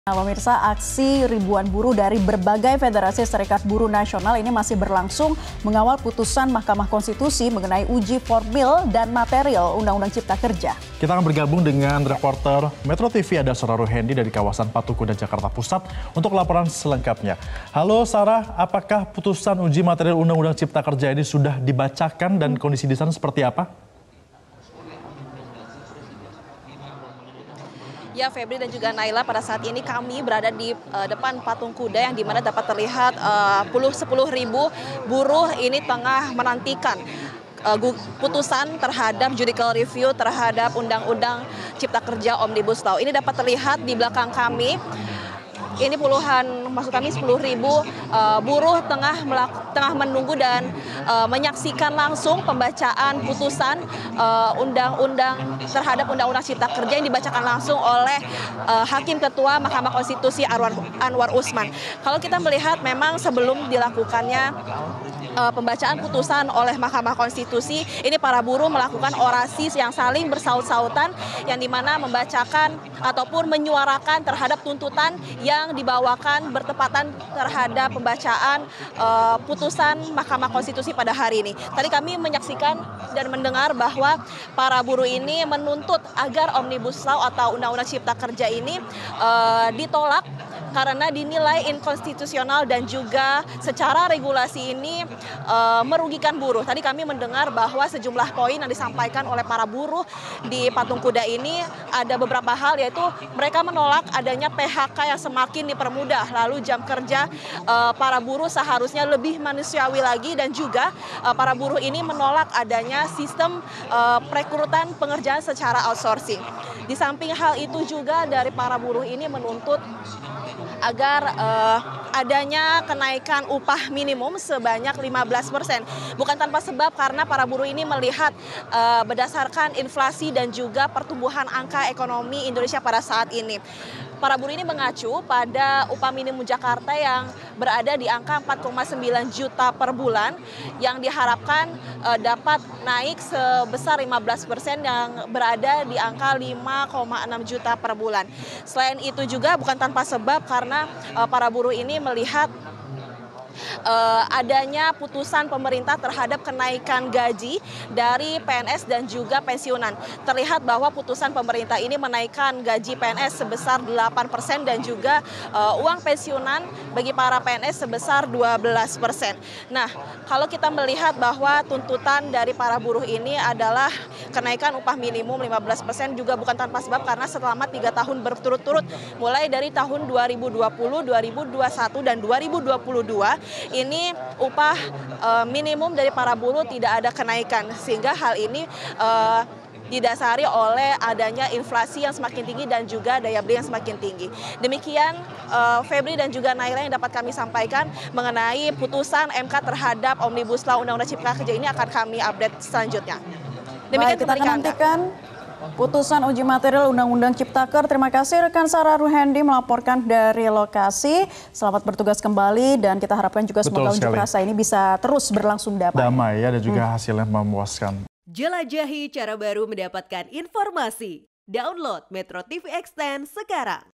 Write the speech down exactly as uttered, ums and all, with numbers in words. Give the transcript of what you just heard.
Nah, pemirsa, aksi ribuan buruh dari berbagai federasi serikat buruh nasional ini masih berlangsung mengawal putusan Mahkamah Konstitusi mengenai uji formil dan material Undang-Undang Cipta Kerja. Kita akan bergabung dengan reporter Metro T V ada Sarah Ruhendi dari kawasan Patung Kuda, Jakarta Pusat untuk laporan selengkapnya. Halo Sarah, apakah putusan uji material Undang-Undang Cipta Kerja ini sudah dibacakan dan kondisi di sana seperti apa? Ya, Febri dan juga Naila, pada saat ini kami berada di uh, depan Patung Kuda yang dimana dapat terlihat uh, sepuluh ribu buruh ini tengah menantikan uh, putusan terhadap judicial review terhadap Undang-Undang Cipta Kerja Omnibus Law. Ini dapat terlihat di belakang kami. Ini puluhan, maksud kami sepuluh ribu uh, buruh tengah melak, tengah menunggu dan uh, menyaksikan langsung pembacaan putusan undang-undang uh, terhadap Undang-Undang Cipta Kerja yang dibacakan langsung oleh uh, Hakim Ketua Mahkamah Konstitusi Anwar, Anwar Usman. Kalau kita melihat memang sebelum dilakukannya uh, pembacaan putusan oleh Mahkamah Konstitusi, ini para buruh melakukan orasi yang saling bersaut-sautan yang dimana membacakan ataupun menyuarakan terhadap tuntutan yang dibawakan bertepatan terhadap pembacaan uh, putusan Mahkamah Konstitusi pada hari ini. Tadi kami menyaksikan dan mendengar bahwa para buruh ini menuntut agar Omnibus Law atau Undang-Undang Cipta Kerja ini uh, ditolak karena dinilai inkonstitusional dan juga secara regulasi ini uh, merugikan buruh. Tadi kami mendengar bahwa sejumlah poin yang disampaikan oleh para buruh di Patung Kuda ini ada beberapa hal, yaitu mereka menolak adanya P H K yang semakin dipermudah, lalu jam kerja uh, para buruh seharusnya lebih manusiawi lagi, dan juga uh, para buruh ini menolak adanya sistem uh, perekrutan pengerjaan secara outsourcing. Di samping hal itu juga dari para buruh ini menuntut agar uh, adanya kenaikan upah minimum sebanyak lima belas persen. Bukan tanpa sebab, karena para buruh ini melihat uh, berdasarkan inflasi dan juga pertumbuhan angka ekonomi Indonesia pada saat ini. Para buruh ini mengacu pada upah minimum Jakarta yang berada di angka empat koma sembilan juta per bulan, yang diharapkan uh, dapat naik sebesar lima belas persen yang berada di angka lima koma enam juta per bulan. Selain itu juga bukan tanpa sebab, karena uh, para buruh ini melihat Uh, adanya putusan pemerintah terhadap kenaikan gaji dari P N S dan juga pensiunan. Terlihat bahwa putusan pemerintah ini menaikkan gaji P N S sebesar delapan persen dan juga uh, uang pensiunan bagi para P N S sebesar dua belas persen. Nah, kalau kita melihat bahwa tuntutan dari para buruh ini adalah kenaikan upah minimum lima belas persen juga bukan tanpa sebab, karena selama tiga tahun berturut-turut, mulai dari tahun dua ribu dua puluh, dua ribu dua puluh satu, dan dua ribu dua puluh dua, ini upah uh, minimum dari para buruh tidak ada kenaikan, sehingga hal ini uh, didasari oleh adanya inflasi yang semakin tinggi dan juga daya beli yang semakin tinggi. Demikian uh, Febri dan juga Naila yang dapat kami sampaikan mengenai putusan M K terhadap Omnibus Law Undang-Undang Cipta Kerja ini. Akan kami update selanjutnya. Demikian. Baik, kita akan nantikan putusan uji material Undang-Undang Cipta Kerja. Terima kasih rekan Sarah Ruhendi melaporkan dari lokasi. Selamat bertugas kembali, dan kita harapkan juga semoga unjuk rasa ini bisa terus berlangsung damai. Damai ya, dan juga hmm. hasilnya memuaskan. Jelajahi cara baru mendapatkan informasi. Download Metro T V Extend sekarang.